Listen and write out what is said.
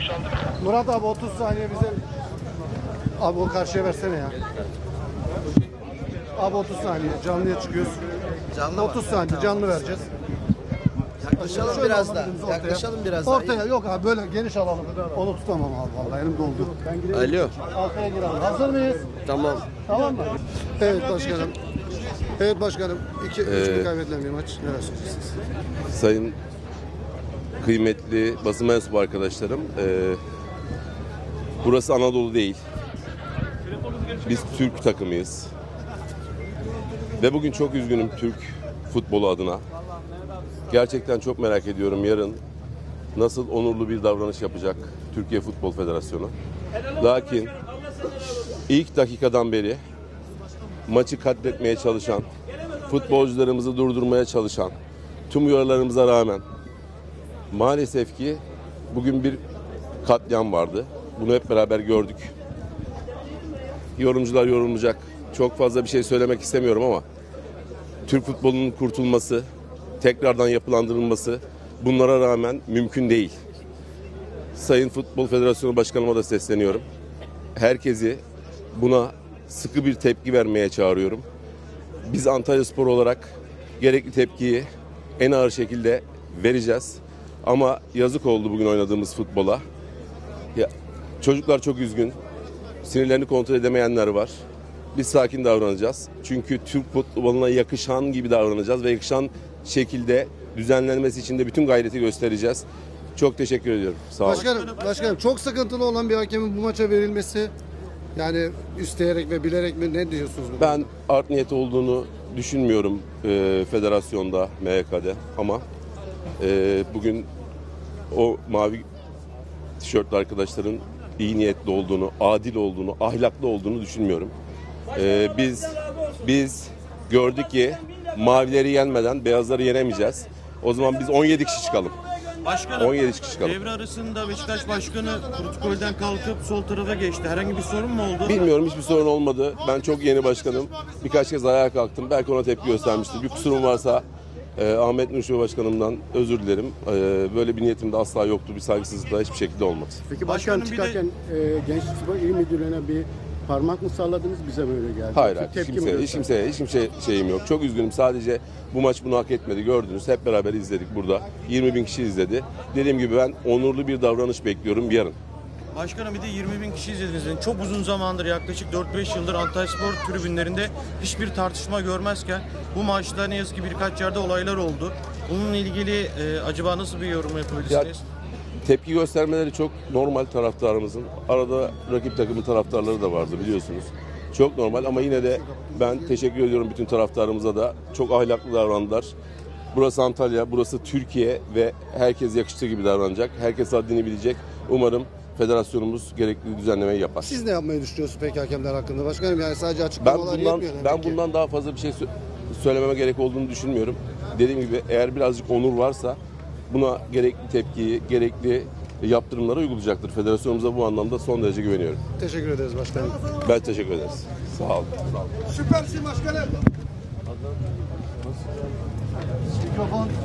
Murat abi 30 saniye bize. Abi o karşıya versene ya. Abi 30 saniye canlıya çıkıyoruz. Canlı 30 saniye canlı vereceğiz. Yaklaşalım Şöyle biraz da. alamadınız ortaya. Yaklaşalım biraz daha. Ortaya yok abi böyle geniş alalım. Onu tutamam abi vallahi elim doldu. Alo. Arkaya girelim. Hazır mıyız? Tamam. Tamam mı? Evet başkanım. Evet başkanım. 2-3 kaybedilen bir maç. Neler söyleyeceksiniz? Sayın kıymetli basın mensubu arkadaşlarım, burası Anadolu değil. Biz Türk takımıyız. Ve bugün çok üzgünüm Türk futbolu adına. Gerçekten çok merak ediyorum yarın nasıl onurlu bir davranış yapacak Türkiye Futbol Federasyonu. Lakin ilk dakikadan beri maçı katletmeye çalışan, futbolcularımızı durdurmaya çalışan, tüm uyarılarımıza rağmen maalesef ki bugün bir katliam vardı. Bunu hep beraber gördük. Yorumcular yorumlayacak. Çok fazla bir şey söylemek istemiyorum ama Türk futbolunun kurtulması, tekrardan yapılandırılması bunlara rağmen mümkün değil. Sayın Futbol Federasyonu Başkanıma da sesleniyorum. Herkesi buna sıkı bir tepki vermeye çağırıyorum. Biz Antalyaspor olarak gerekli tepkiyi en ağır şekilde vereceğiz. Ama yazık oldu bugün oynadığımız futbola. Ya, çocuklar çok üzgün. Sinirlerini kontrol edemeyenler var. Biz sakin davranacağız. Çünkü Türk futboluna yakışan gibi davranacağız ve yakışan şekilde düzenlenmesi için de bütün gayreti göstereceğiz. Çok teşekkür ediyorum. Sağ olun. Başkanım çok sıkıntılı olan bir hakemin bu maça verilmesi yani isteyerek ve bilerek mi ne diyorsunuz? Ben art niyeti olduğunu düşünmüyorum federasyonda, MHK'de ama bugün o mavi tişörtlü arkadaşların iyi niyetli olduğunu, adil olduğunu, ahlaklı olduğunu düşünmüyorum. Biz gördük ki mavileri yenmeden beyazları yenemeyeceğiz. O zaman biz 17 kişi çıkalım. Başkanım, 17 kişi çıkalım. devre arasında Beşiktaş Başkanı protokolden kalkıp sol tarafa geçti. Herhangi bir sorun mu oldu? Bilmiyorum, hiçbir sorun olmadı. Ben çok yeni başkanım. Birkaç kez ayağa kalktım. Belki ona tepki göstermiştir. Bir kusurum varsa Ahmet Nurşu Başkanımdan özür dilerim. Böyle bir niyetim de asla yoktu. Bir saygısızlık da hiçbir şekilde olmadı. Peki başkan Başkanım, bir de- çıkarken Gençlik Spor İl Müdürlüğü'ne bir parmak mı salladınız, bize böyle geldi? Hayır, Tepki mi hiç kimseye şeyim yok. Çok üzgünüm. Sadece bu maç bunu hak etmedi. Gördünüz. Hep beraber izledik burada. 20 bin kişi izledi. Dediğim gibi ben onurlu bir davranış bekliyorum yarın. Başkanım bir de 20 bin kişi izlediniz. Çok uzun zamandır, yaklaşık 4-5 yıldır Antalyaspor tribünlerinde hiçbir tartışma görmezken bu maçta ne yazık ki birkaç yerde olaylar oldu. Bununla ilgili acaba nasıl bir yorum yapabilirsiniz? Tepki göstermeleri çok normal taraftarımızın. Arada rakip takımın taraftarları da vardı biliyorsunuz. Çok normal ama yine de ben teşekkür ediyorum bütün taraftarımıza da. Çok ahlaklı davrandılar. Burası Antalya, burası Türkiye ve herkes yakıştığı gibi davranacak. Herkes haddini bilecek. Umarım federasyonumuz gerekli düzenlemeyi yapar. Siz ne yapmayı düşünüyorsunuz peki hakemler hakkında başkanım? Yani sadece açıklamalar yetmiyor. Ben bundan daha fazla bir şey söylememe gerek olduğunu düşünmüyorum. Dediğim gibi eğer birazcık onur varsa buna gerekli tepkiyi, gerekli yaptırımları uygulayacaktır. Federasyonumuza bu anlamda son derece güveniyorum. Teşekkür ederiz başkanım. Ben teşekkür ederiz. Sağ olun. Süpersin başkanım. Mikrofon.